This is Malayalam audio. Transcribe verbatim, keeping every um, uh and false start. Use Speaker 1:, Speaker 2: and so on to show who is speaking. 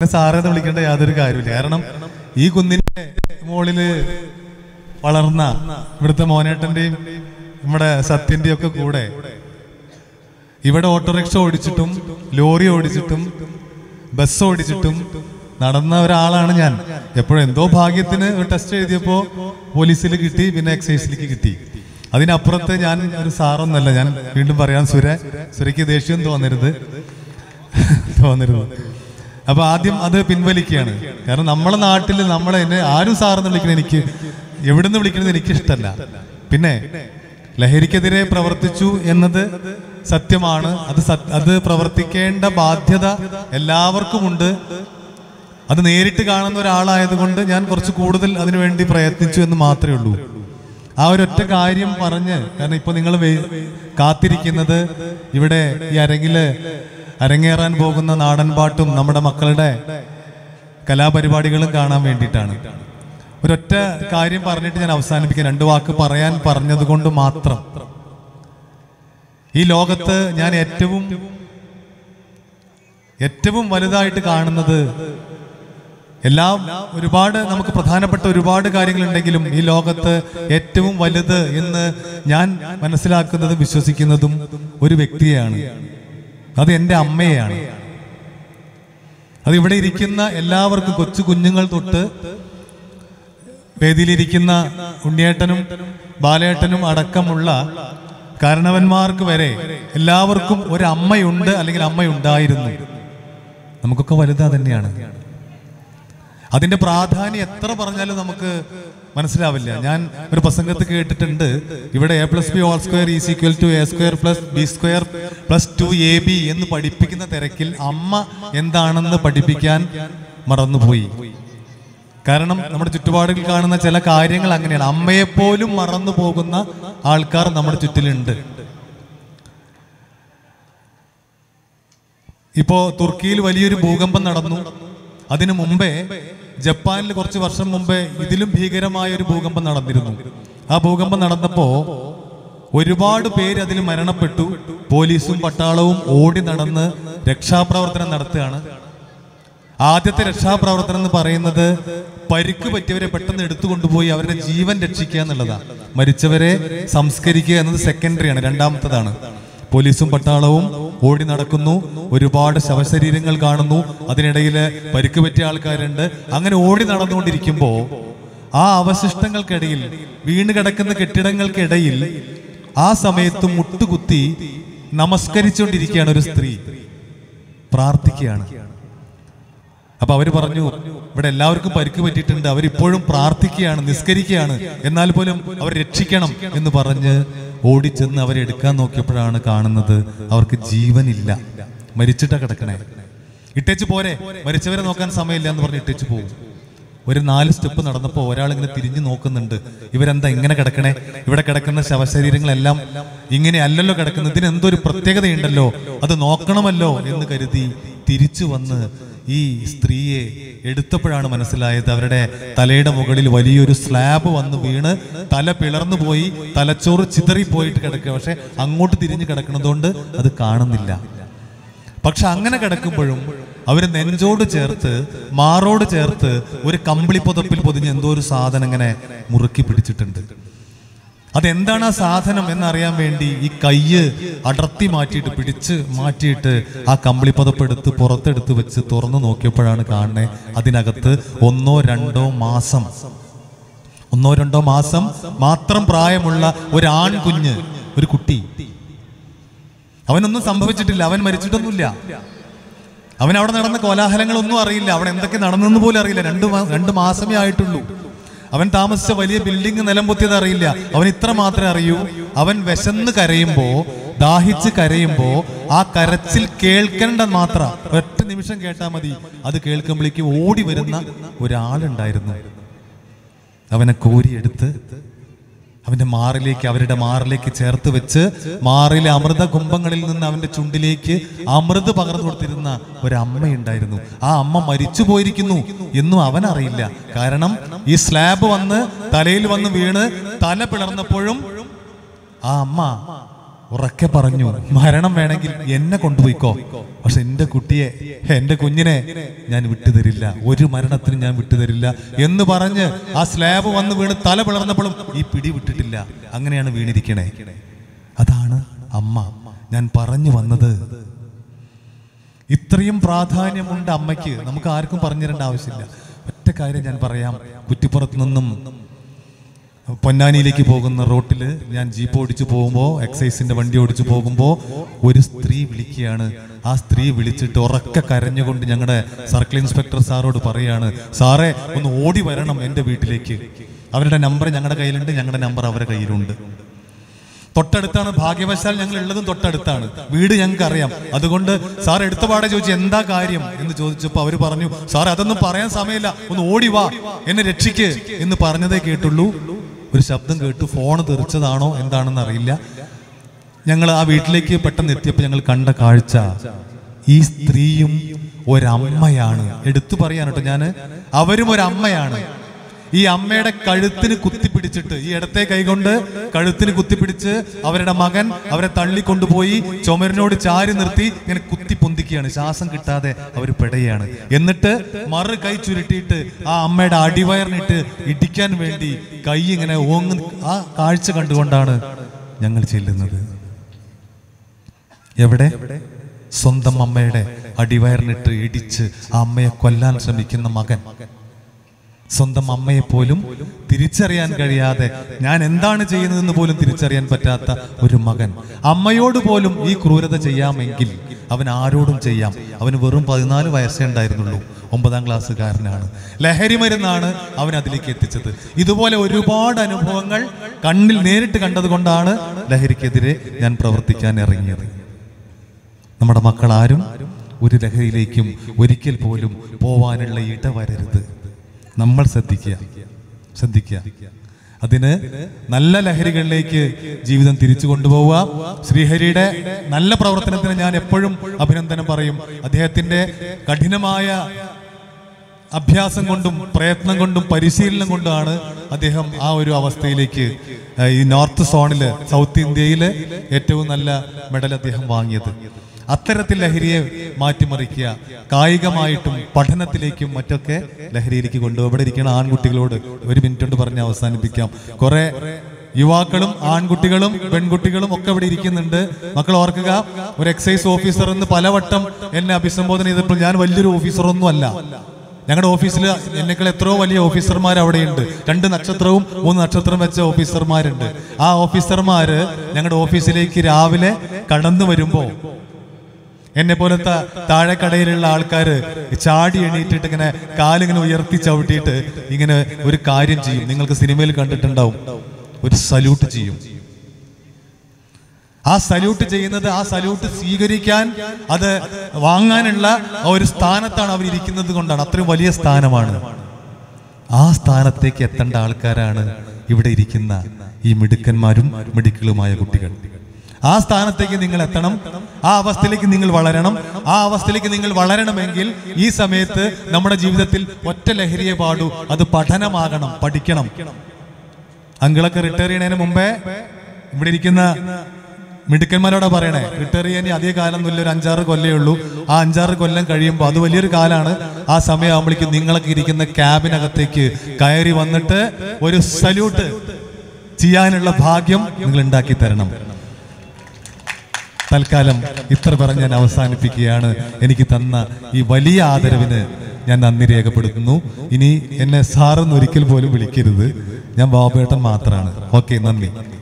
Speaker 1: സാറെന്ന് വിളിക്കേണ്ട യാതൊരു കാര്യമില്ല. കാരണം ഈ കുന്നിന്റെ മുകളില് വളർന്ന ഇവിടുത്തെ മോനേട്ടന്റെയും നമ്മുടെ സത്യന്റെയും ഒക്കെ കൂടെ ഇവിടെ ഓട്ടോറിക്ഷ ഓടിച്ചിട്ടും ലോറി ഓടിച്ചിട്ടും ബസ് ഓടിച്ചിട്ടും നടന്ന ഒരാളാണ് ഞാൻ. എപ്പോഴും എന്തോ ഭാഗ്യത്തിന് ഒരു ടെസ്റ്റ് എഴുതിയപ്പോ പോലീസിൽ കിട്ടി, പിന്നെ എക്സൈസിലേക്ക് കിട്ടി. അതിനപ്പുറത്ത് ഞാൻ ഒരു സാറൊന്നല്ല. ഞാൻ വീണ്ടും പറയാം, സുര സുരയ്ക്ക് ദേഷ്യം തോന്നരുത് തോന്നരുത് അപ്പൊ ആദ്യം അത് പിൻവലിക്കുകയാണ്. കാരണം നമ്മളെ നാട്ടിൽ നമ്മളെ എന്നെ ആരും സാറെന്ന് വിളിക്കുന്നത് എനിക്ക് എവിടുന്ന് വിളിക്കുന്നത് എനിക്ക് ഇഷ്ടമല്ല. പിന്നെ ലഹരിക്കെതിരെ പ്രവർത്തിച്ചു എന്നത് സത്യമാണ്. അത് അത് പ്രവർത്തിക്കേണ്ട ബാധ്യത എല്ലാവർക്കുമുണ്ട്. അത് നേരിട്ട് കാണുന്ന ഒരാളായതുകൊണ്ട് ഞാൻ കുറച്ച് കൂടുതൽ അതിനുവേണ്ടി പ്രയത്നിച്ചു എന്ന് മാത്രമേ ഉള്ളൂ. ആ ഒരൊറ്റ കാര്യം പറഞ്ഞ്, കാരണം ഇപ്പൊ നിങ്ങൾ കാത്തിരിക്കുന്നത് ഇവിടെ ഈ അരങ്ങില് അരങ്ങേറാൻ പോകുന്ന നാടൻ പാട്ടും നമ്മുടെ മക്കളുടെ കലാപരിപാടികളും കാണാൻ വേണ്ടിയിട്ടാണ്. ഒരൊറ്റ കാര്യം പറഞ്ഞിട്ട് ഞാൻ അവസാനിപ്പിക്കാം. രണ്ടു വാക്ക് പറയാൻ പറഞ്ഞത് കൊണ്ട് മാത്രം. ഈ ലോകത്ത് ഞാൻ ഏറ്റവും ഏറ്റവും വലുതായിട്ട് കാണുന്നത്, എല്ലാം ഒരുപാട് നമുക്ക് പ്രധാനപ്പെട്ട ഒരുപാട് കാര്യങ്ങളുണ്ടെങ്കിലും ഈ ലോകത്ത് ഏറ്റവും വലുത് എന്ന് ഞാൻ മനസ്സിലാക്കുന്നതും വിശ്വസിക്കുന്നതും ഒരു വ്യക്തിയെയാണ്. അത് എൻ്റെ അമ്മയെയാണ്. അത് ഇവിടെ ഇരിക്കുന്ന എല്ലാവർക്കും, കൊച്ചു കുഞ്ഞുങ്ങൾ തൊട്ട് വേദിയിലിരിക്കുന്ന ഉണ്ണിയേട്ടനും ബാലേട്ടനും അടക്കമുള്ള കാരണവന്മാർക്ക് വരെ എല്ലാവർക്കും ഒരു അമ്മയുണ്ട്, അല്ലെങ്കിൽ അമ്മയുണ്ടായിരുന്നു. നമുക്കൊക്കെ വലുതാ തന്നെയാണ്. അതിന്റെ പ്രാധാന്യം എത്ര പറഞ്ഞാലും നമുക്ക് മനസ്സിലാവില്ല. ഞാൻ ഒരു പ്രസംഗത്ത് കേട്ടിട്ടുണ്ട്, ഇവിടെ A plus B whole square is equal to A square plus B square plus two A B എന്ന് പഠിപ്പിക്കുന്ന തിരക്കിൽ അമ്മ എന്താണെന്ന് പഠിപ്പിക്കാൻ മറന്നുപോയി. കാരണം നമ്മുടെ ചുറ്റുപാടുകൾ കാണുന്ന ചില കാര്യങ്ങൾ അങ്ങനെയാണ്. അമ്മയെപ്പോലും മറന്നു പോകുന്ന ആൾക്കാർ നമ്മുടെ ചുറ്റിലുണ്ട്. ഇപ്പോ തുർക്കിയിൽ വലിയൊരു ഭൂകമ്പം നടന്നു. അതിനു മുമ്പേ ജപ്പാനിൽ കുറച്ച് വർഷം മുമ്പേ ഇതിലും ഭീകരമായ ഒരു ഭൂകമ്പം നടന്നിരുന്നു. ആ ഭൂകമ്പം നടന്നപ്പോ ഒരുപാട് പേര് അതിൽ മരണപ്പെട്ടു. പോലീസും പട്ടാളവും ഓടി നടന്ന് രക്ഷാപ്രവർത്തനം നടത്തുകയാണ്. ആദ്യത്തെ രക്ഷാപ്രവർത്തനം എന്ന് പറയുന്നത് പരിക്ക് പറ്റിയവരെ പെട്ടെന്ന് എടുത്തു കൊണ്ടുപോയി അവരുടെ ജീവൻ രക്ഷിക്കുക എന്നുള്ളതാണ്. മരിച്ചവരെ സംസ്കരിക്കുക എന്നത് സെക്കൻഡറിയാണ്, രണ്ടാമത്തതാണ്. പോലീസും പട്ടാളവും ഓടി നടക്കുന്നു, ഒരുപാട് ശവശരീരങ്ങൾ കാണുന്നു, അതിനിടയിൽ പരിക്ക് പറ്റിയ ആൾക്കാരുണ്ട്. അങ്ങനെ ഓടി നടന്നുകൊണ്ടിരിക്കുമ്പോ ആ അവശിഷ്ടങ്ങൾക്കിടയിൽ, വീണ് കിടക്കുന്ന കെട്ടിടങ്ങൾക്കിടയിൽ ആ സമയത്ത് മുട്ടുകുത്തി നമസ്കരിച്ചുകൊണ്ടിരിക്കുകയാണ് ഒരു സ്ത്രീ, പ്രാർത്ഥിക്കുകയാണ്. അപ്പൊ അവര് പറഞ്ഞു, ഇവിടെ എല്ലാവർക്കും പരിക്ക് പറ്റിയിട്ടുണ്ട്, അവരിപ്പോഴും പ്രാർത്ഥിക്കുകയാണ്, നിസ്കരിക്കുകയാണ്, എന്നാൽ പോലും അവർ രക്ഷിക്കണം എന്ന് പറഞ്ഞ് ഓടിച്ചെന്ന് അവരെടുക്കാൻ നോക്കിയപ്പോഴാണ് കാണുന്നത് അവർക്ക് ജീവനില്ല, മരിച്ചിട്ടാ കിടക്കണേ. ഇട്ടേച്ച് പോരെ, മരിച്ചവരെ നോക്കാൻ സമയമില്ല എന്ന് പറഞ്ഞ് ഇട്ടേച്ച് പോകും. ഒരു നാല് സ്റ്റെപ്പ് നടന്നപ്പോൾ ഒരാൾ ഇങ്ങനെ തിരിഞ്ഞു നോക്കുന്നുണ്ട്, ഇവരെന്താ ഇങ്ങനെ കിടക്കണേ, ഇവിടെ കിടക്കുന്ന ശവശരീരങ്ങളെല്ലാം ഇങ്ങനെ അല്ലല്ലോ കിടക്കുന്നത്, ഇതിന് എന്തോ ഒരു പ്രത്യേകതയുണ്ടല്ലോ, അത് നോക്കണമല്ലോ എന്ന് കരുതി തിരിച്ചു വന്ന് ഈ സ്ത്രീയെ എടുത്തപ്പോഴാണ് മനസ്സിലായത് അവരുടെ തലയുടെ മുകളിൽ വലിയൊരു സ്ലാബ് വന്ന് വീണ് തല പിളർന്നു പോയി, തലച്ചോറ് ചിതറിപ്പോയിട്ട് കിടക്കുക. പക്ഷെ അങ്ങോട്ട് തിരിഞ്ഞു കിടക്കുന്നതുകൊണ്ട് അത് കാണുന്നില്ല. പക്ഷെ അങ്ങനെ കിടക്കുമ്പോഴും അവര് നെഞ്ചോട് ചേർത്ത്, മാറോട് ചേർത്ത് ഒരു കമ്പിളി പുതപ്പിൽ പൊതിഞ്ഞ് എന്തോ ഒരു സാധനം ഇങ്ങനെ മുറുക്കി പിടിച്ചിട്ടുണ്ട്. അതെന്താണ് ആ സാധനം എന്നറിയാൻ വേണ്ടി ഈ കയ്യ് അടർത്തി മാറ്റിയിട്ട്, പിടിച്ച് മാറ്റിയിട്ട് ആ കമ്പിളി പുതപ്പെടുത്ത് പുറത്തെടുത്ത് വെച്ച് തുറന്നു നോക്കിയപ്പോഴാണ് കാണുന്നത് അതിനകത്ത് ഒന്നോ രണ്ടോ മാസം ഒന്നോ രണ്ടോ മാസം മാത്രം പ്രായമുള്ള ഒരു ആൺകുഞ്ഞ്, ഒരു കുട്ടി. അവനൊന്നും സംഭവിച്ചിട്ടില്ല, അവൻ മരിച്ചിട്ടൊന്നുമില്ല. അവൻ അവിടെ നടന്ന കോലാഹലങ്ങളൊന്നും അറിയില്ല, അവിടെ എന്തൊക്കെ നടന്നെന്ന് പോലും അറിയില്ല. രണ്ട് രണ്ട് മാസമേ ആയിട്ടുള്ളൂ. അവൻ താമസിച്ച വലിയ ബിൽഡിംഗ് നിലം പൊത്തിയത് അറിയില്ല. അവൻ ഇത്ര മാത്രമേ അറിയൂ, അവൻ വിശന്ന് കരയുമ്പോ, ദാഹിച്ച് കരയുമ്പോ ആ കരച്ചിൽ കേൾക്കേണ്ട മാത്രം ഒറ്റ നിമിഷം കേട്ടാൽ മതി, അത് കേൾക്കുമ്പോഴേക്ക് ഓടി വരുന്ന ഒരാളുണ്ടായിരുന്നു. അവനെ കോരിയെടുത്ത് അവന്റെ മാറിലേക്ക്, അവരുടെ മാറിലേക്ക് ചേർത്ത് വെച്ച് മാറിലെ അമൃത കുംഭങ്ങളിൽ നിന്ന് അവന്റെ ചുണ്ടിലേക്ക് അമൃത് പകർന്നു കൊടുത്തിരുന്ന ഒരമ്മയുണ്ടായിരുന്നു. ആ അമ്മ മരിച്ചു പോയിരിക്കുന്നു എന്നും അവൻ അറിയില്ല. കാരണം ഈ സ്ലാബ് വന്ന് തലയിൽ വന്ന് വീണ് തല പിളർന്നപ്പോഴും ആ അമ്മ ഉറക്കെ പറഞ്ഞു, മരണം വേണമെങ്കിൽ എന്നെ കൊണ്ടുപോയിക്കോ, പക്ഷെ എൻ്റെ കുട്ടിയെ, എൻ്റെ കുഞ്ഞിനെ ഞാൻ വിട്ടുതരില്ല, ഒരു മരണത്തിന് ഞാൻ വിട്ടുതരില്ല എന്ന് പറഞ്ഞ് ആ സ്ലാബ് വന്ന് വീണ് തല പിളർന്നപ്പോഴും ഈ പിടി വിട്ടിട്ടില്ല. അങ്ങനെയാണ് വീണിരിക്കണേ. അതാണ് അമ്മ. ഞാൻ പറഞ്ഞു വന്നത്, ഇത്രയും പ്രാധാന്യമുണ്ട് അമ്മയ്ക്ക്. നമുക്ക് ആർക്കും പറഞ്ഞു തരേണ്ട ആവശ്യമില്ല. ഒറ്റ കാര്യം ഞാൻ പറയാം. കുറ്റിപ്പുറത്ത് നിന്നും പൊന്നാനിയിലേക്ക് പോകുന്ന റോട്ടിൽ ഞാൻ ജീപ്പ് ഓടിച്ചു പോകുമ്പോൾ, എക്സൈസിന്റെ വണ്ടി ഓടിച്ചു പോകുമ്പോൾ ഒരു സ്ത്രീ വിളിക്കുകയാണ്. ആ സ്ത്രീ വിളിച്ചിട്ട് ഉറക്കെ കരഞ്ഞുകൊണ്ട് ഞങ്ങളുടെ സർക്കിൾ ഇൻസ്പെക്ടർ സാറോട് പറയാണ്, സാറേ ഒന്ന് ഓടി വരണം എൻ്റെ വീട്ടിലേക്ക്. അവരുടെ നമ്പർ ഞങ്ങളുടെ കയ്യിലുണ്ട്, ഞങ്ങളുടെ നമ്പർ അവരുടെ കയ്യിലുണ്ട്. തൊട്ടടുത്താണ്, ഭാഗ്യവശാൽ ഞങ്ങൾ ഉള്ളതും തൊട്ടടുത്താണ്, വീട് ഞങ്ങൾക്ക് അറിയാം. അതുകൊണ്ട് സാർ എടുത്ത പാടെ ചോദിച്ചു എന്താ കാര്യം എന്ന് ചോദിച്ചപ്പോൾ അവർ പറഞ്ഞു, സാർ അതൊന്നും പറയാൻ സമയമില്ല, ഒന്ന് ഓടി വാ, എന്നെ രക്ഷിക്ക് എന്ന് പറഞ്ഞതേ കേട്ടുള്ളൂ. ഒരു ശബ്ദം കേട്ടു. ഫോൺ തെറിച്ചതാണോ എന്താണെന്ന് അറിയില്ല. ഞങ്ങൾ ആ വീട്ടിലേക്ക് പെട്ടെന്ന് എത്തിയപ്പോൾ ഞങ്ങൾ കണ്ട കാഴ്ച, ഈ സ്ത്രീയും ഒരമ്മയാണ്. എടുത്തു പറയാൻ കേട്ടോ ഞാൻ, അവരും ഒരമ്മയാണ്. ഈ അമ്മയുടെ കഴുത്തിന് കുത്തിപ്പിടിച്ചിട്ട്, ഈ ഇടത്തെ കൈകൊണ്ട് കഴുത്തിന് കുത്തിപ്പിടിച്ച് അവരുടെ മകൻ അവരെ തള്ളിക്കൊണ്ടുപോയി ചുമരിനോട് ചാരി നിർത്തി ഇങ്ങനെ കുത്തി പൊന്തിക്കുകയാണ്. ശ്വാസം കിട്ടാതെ അവർ പെടയാണ്. എന്നിട്ട് മറു കൈ ചുരുട്ടിയിട്ട് ആ അമ്മയുടെ അടിവയറിനിട്ട് ഇടിക്കാൻ വേണ്ടി കൈ ഇങ്ങനെ ഓങ്ങ്. ആ കാഴ്ച കണ്ടുകൊണ്ടാണ് ഞങ്ങൾ ചെല്ലുന്നത്. എവിടെ? സ്വന്തം അമ്മയുടെ അടിവയറിനിട്ട് ഇടിച്ച് ആ അമ്മയെ കൊല്ലാൻ ശ്രമിക്കുന്ന മകൻ. സ്വന്തം അമ്മയെ പോലും തിരിച്ചറിയാൻ കഴിയാതെ, ഞാൻ എന്താണ് ചെയ്യുന്നതെന്ന് പോലും തിരിച്ചറിയാൻ പറ്റാത്ത ഒരു മകൻ. അമ്മയോട് പോലും ഈ ക്രൂരത ചെയ്യാമെങ്കിൽ അവൻ ആരോടും ചെയ്യാം. അവന് വെറും പതിനാല് വയസ്സേ ഉണ്ടായിരുന്നുള്ളൂ. ഒമ്പതാം ക്ലാസ്സുകാരനാണ്. ലഹരി മരുന്നാണ് അവൻ അതിലേക്ക് എത്തിച്ചത്. ഇതുപോലെ ഒരുപാട് അനുഭവങ്ങൾ കണ്ണിൽ നേരിട്ട് കണ്ടതുകൊണ്ടാണ് ലഹരിക്കെതിരെ ഞാൻ പ്രവർത്തിക്കാൻ ഇറങ്ങിയത്. നമ്മുടെ മക്കളാരും ഒരു ലഹരിയിലേക്കും ഒരിക്കൽ പോലും പോവാനുള്ള ഇട വരരുത്. നമ്മൾ ശ്രദ്ധിക്കുക ശ്രദ്ധിക്കുക അതിന് നല്ല ലഹരികളിലേക്ക് ജീവിതം തിരിച്ചു കൊണ്ടുപോവുക. ശ്രീഹരിയുടെ നല്ല പ്രവർത്തനത്തിന് ഞാൻ എപ്പോഴും അഭിനന്ദനം പറയും. അദ്ദേഹത്തിന്റെ കഠിനമായ അഭ്യാസം കൊണ്ടും പ്രയത്നം കൊണ്ടും പരിശീലനം കൊണ്ടാണ് അദ്ദേഹം ആ ഒരു അവസ്ഥയിലേക്ക്, ഈ നോർത്ത് സോണില്, സൗത്ത് ഇന്ത്യയിലെ ഏറ്റവും നല്ല മെഡൽ അദ്ദേഹം വാങ്ങിയത്. അത്തരത്തിൽ ലഹരിയെ മാറ്റിമറിക്കുക, കായികമായിട്ടും പഠനത്തിലേക്കും മറ്റൊക്കെ ലഹരിയിലേക്ക് കൊണ്ടുപോകും. ഇവിടെ ഇരിക്കുന്ന ആൺകുട്ടികളോട് ഒരു മിനിറ്റ് കൊണ്ട് പറഞ്ഞ് അവസാനിപ്പിക്കാം. കുറെ യുവാക്കളും ആൺകുട്ടികളും പെൺകുട്ടികളും ഒക്കെ ഇവിടെ ഇരിക്കുന്നുണ്ട്. മക്കൾ ഓർക്കുക, ഒരു എക്സൈസ് ഓഫീസർ എന്ന് പലവട്ടം എന്നെ അഭിസംബോധന ചെയ്തപ്പോൾ ഞാൻ വലിയൊരു ഓഫീസറൊന്നും അല്ല. ഞങ്ങളുടെ ഓഫീസിൽ എന്നെക്കാൾ എത്രയോ വലിയ ഓഫീസർമാർ അവിടെയുണ്ട്. രണ്ട് നക്ഷത്രവും മൂന്ന് നക്ഷത്രം വെച്ച ഓഫീസർമാരുണ്ട്. ആ ഓഫീസർമാര് ഞങ്ങളുടെ ഓഫീസിലേക്ക് രാവിലെ കടന്നു വരുമ്പോ എന്നെ പോലത്തെ താഴെക്കടയിലുള്ള ആൾക്കാര് ചാടി എണീറ്റിട്ട് ഇങ്ങനെ കാലിങ്ങനെ ഉയർത്തി ചവിട്ടിയിട്ട് ഇങ്ങനെ ഒരു കാര്യം ചെയ്യും. നിങ്ങൾക്ക് സിനിമയിൽ കണ്ടിട്ടുണ്ടാവും. ഒരു സല്യൂട്ട് ചെയ്യും. ആ സല്യൂട്ട് ചെയ്യുന്നത്, ആ സല്യൂട്ട് സ്വീകരിക്കാൻ, അത് വാങ്ങാനുള്ള ഒരു സ്ഥാനത്താണ് അവർ ഇരിക്കുന്നത് കൊണ്ടാണ്. അത്രയും വലിയ സ്ഥാനമാണ്. ആ സ്ഥാനത്തേക്ക് എത്തേണ്ട ആൾക്കാരാണ് ഇവിടെ ഇരിക്കുന്ന ഈ മിടുക്കന്മാരും മിടുക്കളുമായ കുട്ടികൾ. ആ സ്ഥാനത്തേക്ക് നിങ്ങൾ എത്തണം. ആ അവസ്ഥയിലേക്ക് നിങ്ങൾ വളരണം. ആ അവസ്ഥയിലേക്ക് നിങ്ങൾ വളരണമെങ്കിൽ ഈ സമയത്ത് നമ്മുടെ ജീവിതത്തിൽ ഒറ്റ ലഹരിയെ പാടൂ, അത് പഠനമാകണം, പഠിക്കണം. അങ്കിളൊക്കെ റിട്ടയർ ചെയ്യുന്നതിന് മുമ്പേ ഇവിടെ ഇരിക്കുന്ന മിടുക്കന്മാരോടാ പറയണേ, റിട്ടയർ ചെയ്യാൻ അധിക കാലമൊന്നുമില്ല, ഒരു അഞ്ചാറ് കൊല്ലേ ഉള്ളൂ. ആ അഞ്ചാറ് കൊല്ലം കഴിയുമ്പോൾ അത് വലിയൊരു കാലാണ്. ആ സമയമാകുമ്പോഴേക്കും നിങ്ങളൊക്കെ ഇരിക്കുന്ന ക്യാബിനകത്തേക്ക് കയറി വന്നിട്ട് ഒരു സല്യൂട്ട് ചെയ്യാനുള്ള ഭാഗ്യം നിങ്ങൾ ഉണ്ടാക്കി തരണം. തൽക്കാലം ഇത്ര പറഞ്ഞ് ഞാൻ അവസാനിപ്പിക്കുകയാണ്. എനിക്ക് തന്ന ഈ വലിയ ആദരവിന് ഞാൻ നന്ദി രേഖപ്പെടുത്തുന്നു. ഇനി എന്നെ സാറെന്ന് ഒരിക്കൽ പോലും വിളിക്കരുത്. ഞാൻ ബാബുവേട്ടൻ മാത്രമാണ്. ഓക്കെ, നന്ദി.